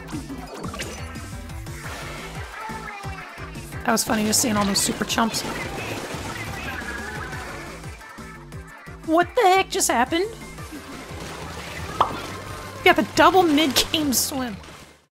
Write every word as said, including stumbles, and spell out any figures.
That was funny just seeing all those super chumps. What the heck just happened? You have a double mid-game swim.